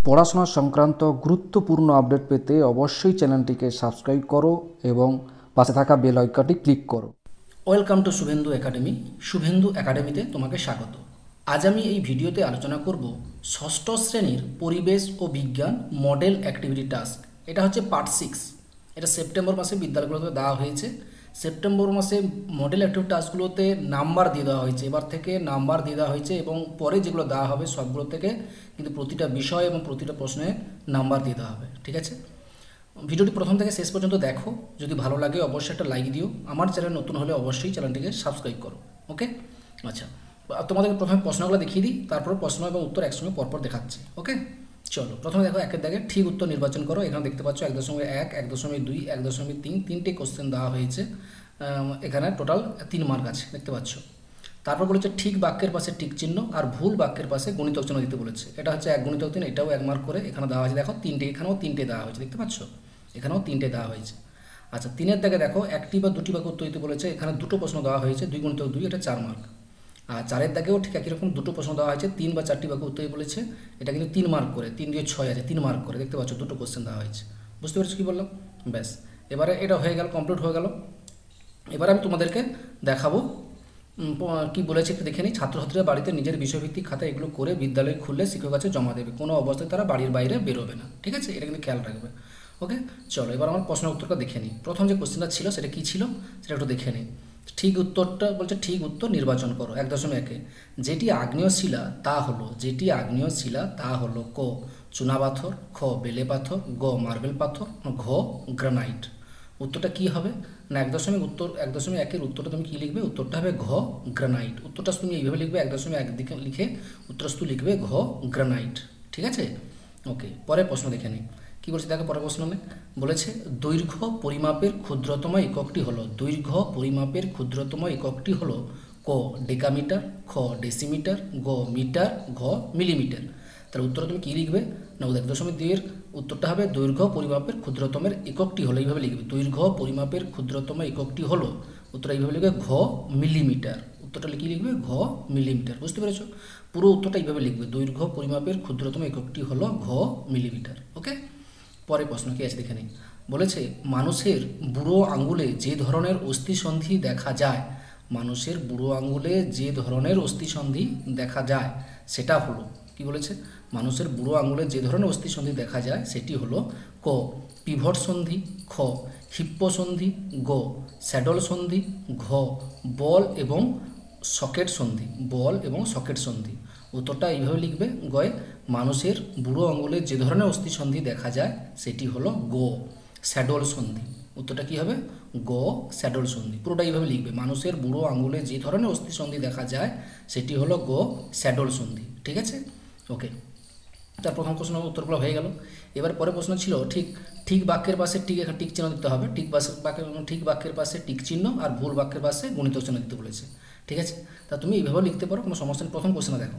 পড়াশোনা সংক্রান্ত গুরুত্বপূর্ণ আপডেট পেতে অবশ্যই চ্যানেলটিকে সাবস্ক্রাইব করো এবং পাশে থাকা বেল আইকনটি ক্লিক করো। Welcome to Shubhendu academy. Shubhendu একাডেমিতে তোমাকে স্বাগত। আজ আমি এই ভিডিওতে আলোচনা করব ষষ্ঠ শ্রেণীর পরিবেশ ও বিজ্ঞান মডেল অ্যাক্টিভিটি টাস্ক। এটা হচ্ছে পার্ট 6। এটা সেপ্টেম্বর মাসে বিদ্যালয়গুলোতে দেওয়া হয়েছে। সেপ্টেম্বর মাসে মডেল অ্যাক্টিভিটি টাস্কগুলোতে নাম্বার দিয়ে দেওয়া হয়েছে। এবার থেকে নাম্বার দিয়ে দেওয়া হয়েছে এবং পরে যেগুলো দেওয়া হবে সবগুলো থেকে কিন্তু প্রতিটা বিষয় এবং প্রতিটা প্রশ্নে নাম্বার দিয়ে দেওয়া হবে। ঠিক আছে, ভিডিওটি প্রথম থেকে শেষ পর্যন্ত দেখো। যদি ভালো লাগে অবশ্যই একটা লাইক দিও। আমার চ্যানেল নতুন হলে অবশ্যই চ্যানেলটিকে সাবস্ক্রাইব করো। ওকে, আচ্ছা, তোমাদেরকে প্রথমে প্রশ্নগুলো দেখিয়ে দিই, তারপর প্রশ্ন এবং উত্তর একসঙ্গে পরপর দেখাচ্ছি। ওকে, চলো প্রথমে দেখো একের দাগে ঠিক উত্তর নির্বাচন করো। এখানে দেখতে পাচ্ছ 1.1, 1.2, 1.3 তিনটে কোশ্চেন দেওয়া হয়েছে। এখানে টোটাল 3 মার্ক আছে, দেখতে পাচ্ছ। তারপর বলেছে ঠিক বাক্যের পাশে টিক চিহ্ন আর ভুল বাক্যের পাশে গুণিতক চিহ্ন দিতে বলেছে। এটা হচ্ছে 1 × 3, এটাও 1 মার্ক করে এখানে দেওয়া হয়েছে। দেখো তিনটে, এখানেও তিনটে দেওয়া হয়েছে, দেখতে পাচ্ছ, এখানেও তিনটে দেওয়া হয়েছে। আচ্ছা, 3-এর দাগে দেখো একটি বা দুটি বাক্য উত্তর দিতে বলেছে। এখানে দুটো প্রশ্ন দেওয়া হয়েছে, 2 × 2, এটা 4 মার্ক। আর 4-এর দাগেও ঠিক একই রকম দুটো প্রশ্ন দেওয়া হয়েছে, 3 বা 4টি বাক্য উত্তর দিতে বলেছে। এটা কিন্তু 3 মার্ক করে, 3 দিয়ে 6 আছে, 3 মার্ক করে, দেখতে পাচ্ছ দুটো কোশ্চেন দেওয়া হয়েছে। বুঝতে পেরেছো কী বললাম? ব্যাস, এবারে এটা হয়ে গেল, কমপ্লিট হয়ে গেল। এবারে আমি তোমাদেরকে দেখাবো কি বলেছে একটু দেখে নিই। ছাত্রছাত্রীরা বাড়িতে নিজের বিষয়ভিত্তিক খাতা এগুলো করে বিদ্যালয়ে খুললে শিক্ষক কাছে জমা দেবে, কোনো অবস্থায় তারা বাড়ির বাইরে বেরোবে না। ঠিক আছে, এটা কিন্তু খেয়াল রাখবে। ওকে, চলো এবার আমার প্রশ্নের উত্তরটা দেখে নিই। প্রথম যে কোশ্চেনটা ছিল সেটা কী ছিল সেটা একটু দেখে নিই। ঠিক উত্তরটা বলছে ঠিক উত্তর নির্বাচন করো। 1.1 যেটি আগ্নেয় শিলা তা হলো, যেটি আগ্নেয় শিলা তা হলো ক চুনা পাথর, খ বেলে পাথর, গ মার্বেল পাথর, ঘ গ্রানাইট। উত্তরটা কী হবে না 1.1-এর উত্তরটা তুমি কী লিখবে? উত্তরটা হবে ঘ গ্রানাইট। উত্তরটা তুমি এইভাবে লিখবে, 1.1 দিকে লিখে উত্তরটা লিখবে ঘ গ্রানাইট। ঠিক আছে, ওকে। পরের প্রশ্ন দেখে নিই কী বলছে। দেখো পরের প্রশ্ন বলেছে দৈর্ঘ্য পরিমাপের ক্ষুদ্রতম এককটি হলো, দৈর্ঘ্য পরিমাপের ক্ষুদ্রতম এককটি হলো ক ডেকামিটার, খ ডেসিমিটার, গ মিটার, ঘ মিলিমিটার। তাহলে উত্তরটা তুমি কী লিখবে না 1.2-এর উত্তরটা হবে দৈর্ঘ্য পরিমাপের ক্ষুদ্রতমের এককটি হলো, এইভাবে লিখবে। দৈর্ঘ্য পরিমাপের ক্ষুদ্রতম এককটি হলো, উত্তরটা এইভাবে লিখবে ঘ মিলিমিটার। উত্তরটা কি লিখবে? ঘ মিলিমিটার। বুঝতে পেরেছো? পুরো উত্তরটা এইভাবে লিখবে, দৈর্ঘ্য পরিমাপের ক্ষুদ্রতম এককটি হলো ঘ মিলিমিটার। ওকে, পরের প্রশ্ন কি আছে দেখে নিই। বলেছে মানুষের বুড়ো আঙুলে যে ধরনের অস্থিসন্ধি দেখা যায়, মানুষের বুড়ো আঙুলে যে ধরনের অস্থিসন্ধি দেখা যায় সেটা হলো, কি বলেছে? মানুষের বুড়ো আঙুলে যে ধরনের অস্থিসন্ধি দেখা যায় সেটি হলো ক পিভট সন্ধি, খ হিপ্প সন্ধি, গ স্যাডল সন্ধি, ঘ বল এবং সকেট সন্ধি, বল এবং সকেট সন্ধি। উত্তরটা এইভাবে লিখবে, গয়ে মানুষের বুড়ো আঙুলে যে ধরনের অস্থিসন্ধি দেখা যায় সেটি হলো গ স্যাডল সন্ধি। উত্তরটা কী হবে? গ স্যাডল সন্ধি। পুরোটা এইভাবে লিখবে, মানুষের বুড়ো আঙুলে যে ধরনের অস্থিসন্ধি দেখা যায় সেটি হলো গ স্যাডল সন্ধি। ঠিক আছে, ওকে। তার প্রথম প্রশ্ন উত্তরগুলো হয়ে গেল। এবার পরের প্রশ্ন ছিল ঠিক ঠিক বাক্যের পাশে টিক চিহ্ন দিতে হবে। ঠিক বাক্যের পাশে টিক চিহ্ন আর ভুল বাক্যের পাশে গুণিতক চিহ্ন দিতে বলেছে। ঠিক আছে, তা তুমি এইভাবে লিখতে পারো, কোনো সমস্যা নেই। প্রথম কোশ্চেনে দেখো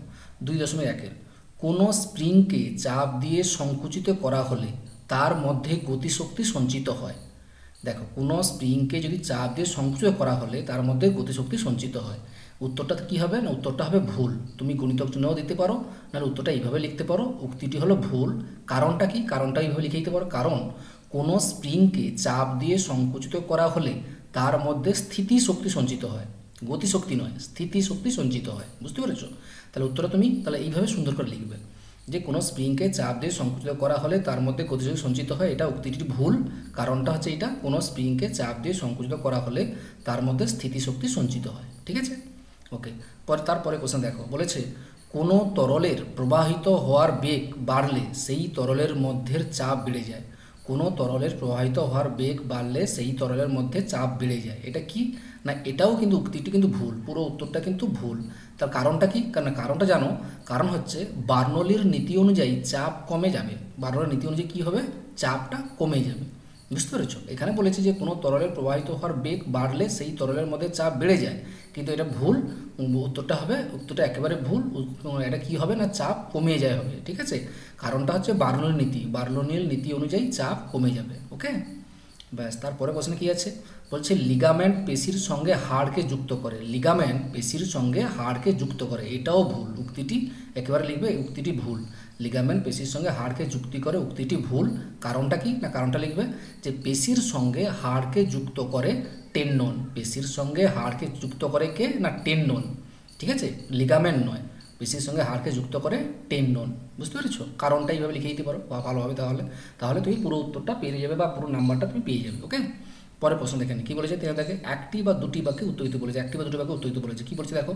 2.1 কোনো স্প্রিংকে চাপ দিয়ে সংকুচিত করা হলে তার মধ্যে গতিশক্তি সঞ্চিত হয়। দেখো, কোনো স্প্রিংকে যদি চাপ দিয়ে সংকুচিত করা হলে তার মধ্যে গতিশক্তি সঞ্চিত হয়। উত্তরটা কী হবে না উত্তরটা হবে ভুল। তুমি গুণিতক চিহ্নও দিতে পারো, নাহলে উত্তরটা এইভাবে লিখতে পারো, উক্তিটি হলো ভুল। কারণটা কি? কারণটা এইভাবে লিখে দিতে পারো, কারণ কোনো স্প্রিংকে চাপ দিয়ে সংকুচিত করা হলে তার মধ্যে স্থিতিশক্তি সঞ্চিত হয়, গতিশক্তি নয়, স্থিতিশক্তি সঞ্চিত হয়। বুঝতে পেরেছো? তাহলে উত্তরটা তুমি তাহলে এইভাবে সুন্দর করে লিখবে যে কোনো স্প্রিংকে চাপ দিয়ে সংকুচিত করা হলে তার মধ্যে গতিশক্তি সঞ্চিত হয়। এটা উক্তিটির ভুল। কারণটা হচ্ছে এটা, কোনো স্প্রিংকে চাপ দিয়ে সংকুচিত করা হলে তার মধ্যে স্থিতিশক্তি সঞ্চিত হয়। ঠিক আছে, ওকে। তারপরে কোশ্চেন দেখো, বলেছে কোনো তরলের প্রবাহিত হওয়ার বেগ বাড়লে সেই তরলের মধ্যের চাপ বেড়ে যায়। কোনো তরলের প্রবাহিত হওয়ার বেগ বাড়লে সেই তরলের মধ্যে চাপ বেড়ে যায়। এটা কি না এটাও কিন্তু উক্তিটি কিন্তু ভুল, পুরো উত্তরটা কিন্তু ভুল। তার কারণটা কি? কারণ কারণটা জানো, কারণ হচ্ছে বার্নৌলির নীতি অনুযায়ী চাপ কমে যাবে। বার্নৌলির নীতি অনুযায়ী কী হবে? চাপটা কমে যাবে। বুঝতে পেরেছো? এখানে বলেছে যে কোনো তরলের প্রবাহিত হওয়ার বেগ বাড়লে সেই তরলের মধ্যে চাপ বেড়ে যায়, কিন্তু এটা ভুল। উত্তরটা হবে, উত্তরটা একেবারে ভুল। এটা কি হবে না চাপ কমে যায় হবে। ঠিক আছে, কারণটা হচ্ছে বার্নৌলির নীতি, বার্নৌলির নীতি অনুযায়ী চাপ কমে যাবে। ওকে, ব্যাস, তারপরে প্রশ্নে কি আছে বলছে লিগামেন্ট পেশির সঙ্গে হাড়কে যুক্ত করে। লিগামেন্ট পেশির সঙ্গে হাড়কে যুক্ত করে, এটাও ভুল। উক্তিটি একেবারে লিখবে, উক্তিটি ভুল। লিগামেন্ট পেশির সঙ্গে হাড়কে যুক্তি করে, উক্তিটি ভুল। কারণটা কি না, কারণটা লিখবে যে পেশির সঙ্গে হাড়কে যুক্ত করে টেন্ডন। পেশির সঙ্গে হাড়কে যুক্ত করে কে না টেন্ডন, ঠিক আছে, লিগামেন্ট নয়। পেশির সঙ্গে হাড়কে যুক্ত করে টেন্ডন, বুঝতে পেরেছো? কারণটা এইভাবে লিখে দিতে পারো ভালোভাবে, তাহলে তুমি পুরো উত্তরটা পেয়ে যাবে বা পুরো নাম্বারটা তুমি পেয়ে যাবে। ওকে, পরে প্রশ্ন দেখেন কি বলেছে। তিনি দেখে একটি বা দুটি বাক্যে উত্তর দিতে বলেছে, একটি বা দুটি বাক্যে উত্তর দিতে বলেছে। কি বলছে দেখো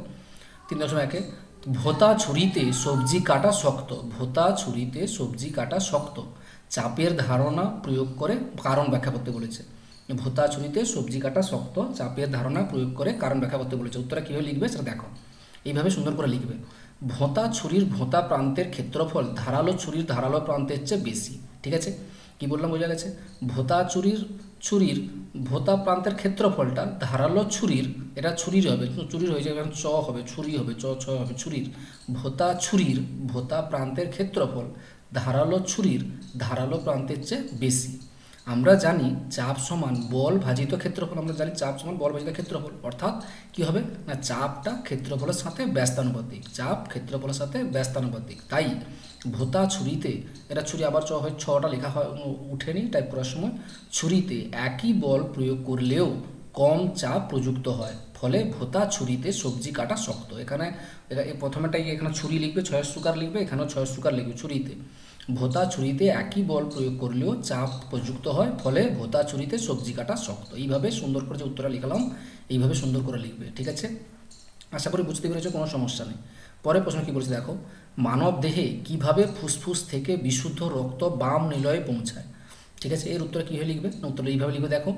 3.1 ভোতা ছুরিতে সবজি কাটা শক্ত। ভোতা ছুরিতে সবজি কাটা শক্ত, চাপের ধারণা প্রয়োগ করে কারণ ব্যাখ্যা করতে বলেছে। ভোতা ছুরিতে সবজি কাটা শক্ত, চাপের ধারণা প্রয়োগ করে কারণ ব্যাখ্যা করতে বলেছে। উত্তরটা কীভাবে লিখবে সেটা দেখো, এইভাবে সুন্দর করে লিখবে। ভোঁতা ছুরির ভোঁতা প্রান্তের ক্ষেত্রফল ধারালো ছুরির ধারালো প্রান্তের চেয়ে বেশি। ঠিক আছে, কি বললাম বোঝা গেছে? ভোঁতা ছুরির ভোঁতা প্রান্তের ক্ষেত্রফলটা ধারালো ছুরির, এটা ছুরির হবে, ছুরির হয়ে যাবে, চ হবে, ছুরি হবে, চ হবে, ছুরির। ভোঁতা ছুরির ভোঁতা প্রান্তের ক্ষেত্রফল ধারালো ছুরির ধারালো প্রান্তের চেয়ে বেশি। আমরা জানি চাপ সমান বল ভাজিত ক্ষেত্রফল। আমরা জানি চাপ সমান বল ভাজিত ক্ষেত্রফল, অর্থাৎ কি হবে না চাপটা ক্ষেত্রফলের সাথে ব্যস্তানুপাতিক। চাপ ক্ষেত্রফলের সাথে ব্যস্তানুপাতিক, তাই ভোঁতা ছুরিতে, এটা ছুরি আবার চ হয়, ছটা লেখা হয় উঠেনি টাইপ করার সময়, ছুরিতে একই বল প্রয়োগ করলেও কম চাপ প্রযুক্ত হয়, ফলে ভোঁতা ছুরিতে সবজি কাটা শক্ত। এখানে প্রথমেটাই এখানে ছুরি লিখবে, 6 সুকার লিখবে, এখানেও 6 সুকার লিখবে। ছুরিতে ভোঁতা ছুরিতে একই বল প্রয়োগ করলেও চাপ প্রযুক্ত হয়, ফলে ভোঁতা ছুরিতে সবজি কাটা শক্ত। এইভাবে সুন্দর করে যে উত্তরটা লিখলাম, এইভাবে সুন্দর করে লিখবে। ঠিক আছে, আশা করি বুঝতে পেরেছো, কোনো সমস্যা নেই। পরে প্রশ্ন কি বলছে দেখো, মানব দেহে কিভাবে ফুসফুস থেকে বিশুদ্ধ রক্ত বাম নিলয়ে পৌঁছায়। ঠিক আছে, এর উত্তর কীভাবে লিখবে? উত্তরটা এইভাবে লিখবে দেখো,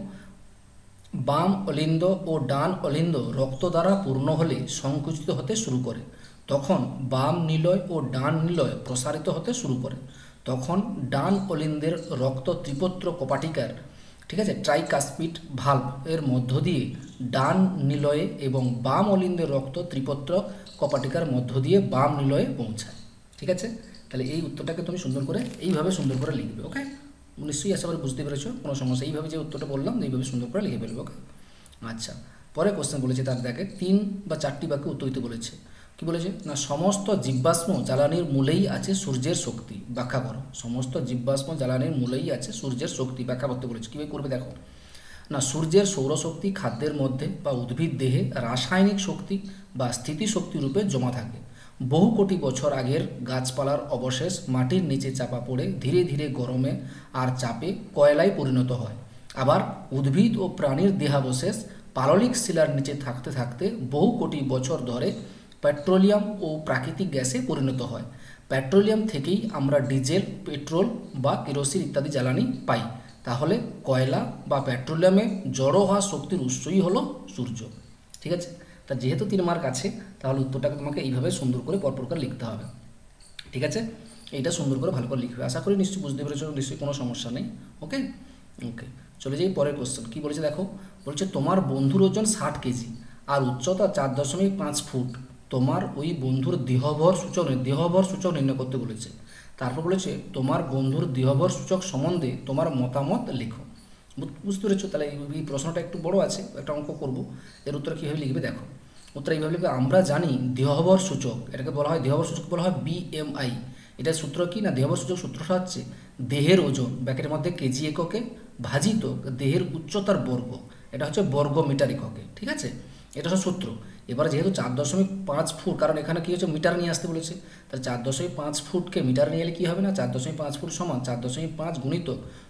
বাম অলিন্দ ও ডান অলিন্দ রক্ত দ্বারা পূর্ণ হলে সংকুচিত হতে শুরু করে, তখন বাম নিলয় ও ডান নিলয় প্রসারিত হতে শুরু করে। তখন ডান অলিন্দের রক্ত ত্রিপত্র কপাটিকার, ঠিক আছে, ট্রাইকাসপিড ভাল্ব এর মধ্য দিয়ে ডান নিলয়ে এবং বাম অলিন্দের রক্ত ত্রিপত্র কপাটিকার মধ্য দিয়ে বাম নিলয়ে পৌঁছায়। ঠিক আছে, তাহলে এই উত্তরটাকে তুমি সুন্দর করে এইভাবে সুন্দর করে লিখবে। ওকে, নিশ্চয়ই আশা করি বুঝতে পেরেছো, কোনো সমস্যা। এইভাবে যে উত্তরটা বললাম এইভাবে সুন্দর করে লিখে ফেলবে। ওকে, আচ্ছা, পরে কোশ্চেন বলেছে তার দেখে 3 বা 4টি বাক্যে উত্তর দিতে বলেছে। কি বলেছে না সমস্ত জীবাশ্ম জ্বালানির মূলেই আছে সূর্যের শক্তি, ব্যাখ্যা করো। সমস্ত জীবাশ্ম জ্বালানির মূলেই আছে সূর্যের শক্তি, ব্যাখ্যা করতে বলেছে। কীভাবে করবে দেখো, না সূর্যের সৌরশক্তি খাদ্যের মধ্যে বা উদ্ভিদ দেহে রাসায়নিক শক্তি বা স্থিতিশক্তি রূপে জমা থাকে। বহু কোটি বছর আগের গাছপালার অবশেষ মাটির নিচে চাপা পড়ে ধীরে ধীরে গরমে আর চাপে কয়লায় পরিণত হয়। আবার উদ্ভিদ ও প্রাণীর দেহাবশেষ পাললিক শিলার নিচে থাকতে থাকতে বহু কোটি বছর ধরে পেট্রোলিয়াম ও প্রাকৃতিক গ্যাসে পরিণত হয়। পেট্রোলিয়াম থেকেই আমরা ডিজেল, পেট্রোল বা কেরোসিন ইত্যাদি জ্বালানি পাই। তাহলে কয়লা বা পেট্রোলিয়ামে জড়ো হওয়া শক্তির উৎসই হলো সূর্য। ঠিক আছে, তা যেহেতু 3 মার্ক আছে, তাহলে উত্তরটাকে তোমাকে এইভাবে সুন্দর করে পরপর করে লিখতে হবে। ঠিক আছে, এইটা সুন্দর করে ভালো করে লিখবে। আশা করি নিশ্চয়ই বুঝতে পেরেছো, নিশ্চয়ই কোনো সমস্যা নেই। ওকে ওকে, চলে যাই পরের কোশ্চেন। কী বলেছে দেখো, বলছে তোমার বন্ধুর ওজন 60 কেজি আর উচ্চতা 4.5 ফুট। তোমার ওই বন্ধুর দেহভর সূচক নির্ণয় করতে বলেছে। তারপর বলেছে তোমার বন্ধুর দেহভর সূচক সম্বন্ধে তোমার মতামত লেখো। বুঝতে পেরেছো? তাহলে এই প্রশ্নটা একটু বড় আছে, একটা অঙ্ক করবো। এর উত্তর কীভাবে লিখবে দেখো, উত্তর এইভাবে লিখবে, আমরা জানি দেহভর সূচক, এটাকে বলা হয় দেহভর সূচক বলা হয় BMI। এটার সূত্র কি না, দেহভর সূচক সূত্রটা হচ্ছে দেহের ওজন ব্যাকের মধ্যে কেজি এককে ভাজিত দেহের উচ্চতার বর্গ, এটা হচ্ছে বর্গ মিটার এককে। ঠিক আছে, এটা হচ্ছে সূত্র। এবার যেহেতু 4.5 ফুট, কারণ এখানে কী হচ্ছে মিটার নিয়ে আসতে বলেছে, তাহলে 4.5 ফুটকে মিটার নিয়ে এলে কী হবে না, 4.5 ফুট সমান 4.5 গুণিত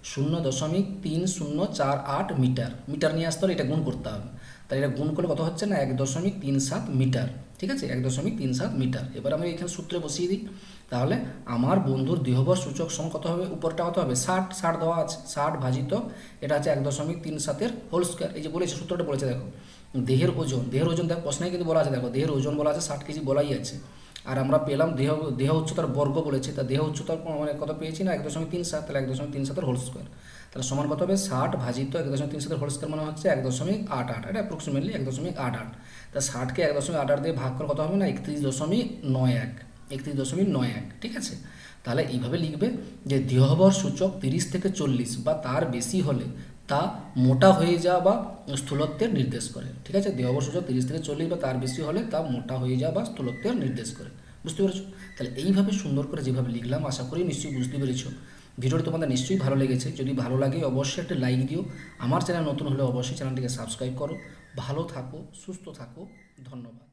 0.3048 মিটার। মিটার নিয়ে আসতে হলে এটা গুণ করতে হবে, তাহলে এটা গুণ করলে কত হচ্ছে না 1.37 মিটার। ঠিক আছে, 1.37 মিটার। এবার আমি এখানে সূত্রে বসিয়ে দিই, তাহলে আমার বন্ধুর দেহভর সূচক সমান কত হবে, উপরটা কত হবে 60 দেওয়া আছে, 60 ভাজিত এটা আছে 1.37 হোল স্কোয়ার। এই যে বলেছে সূত্রটা বলেছে দেখো, দেহের ওজন দেখো প্রশ্নে কিন্তু বলা আছে, দেখো দেহের ওজন বলা আছে 60 কেজি বলাই আছে, আর আমরা পেলাম দেহ উচ্চতার বর্গ বলেছে, তা দেহ উচ্চতার মানে কত পেয়েছি না 1.37, তাহলে 1.37 হোল স্কোয়ার, তাহলে সমান কত হবে 60 ভাজিত 1.37 হোল স্কোয়ার মানে হচ্ছে 1.88, এটা অ্যাপ্রক্সিমেটলি 1.88। তা 60কে 1.88 দিয়ে ভাগ করে কত হবে না 31.91। ঠিক আছে, তাহলে এইভাবে লিখবে যে দেহভর সূচক 30 থেকে 40 বা তার বেশি হলে তা মোটা হয়ে যাওয়া বা স্থূলত্বের নির্দেশ করে। ঠিক আছে, দেহাবশ ওজন 30 থেকে 40 বা তার বেশি হলে তা মোটা হয়ে যাওয়া বা স্থূলত্বের নির্দেশ করে। বুঝতে পেরেছো? তাহলে এইভাবে সুন্দর করে যেভাবে লিখলাম, আশা করি নিশ্চয়ই বুঝতে পেরেছো। ভিডিওটি তোমাদের নিশ্চয়ই ভালো লেগেছে। যদি ভালো লাগে অবশ্যই একটা লাইক দিও। আমার চ্যানেল নতুন হলে অবশ্যই চ্যানেলটিকে সাবস্ক্রাইব করো। ভালো থাকো, সুস্থ থাকো, ধন্যবাদ।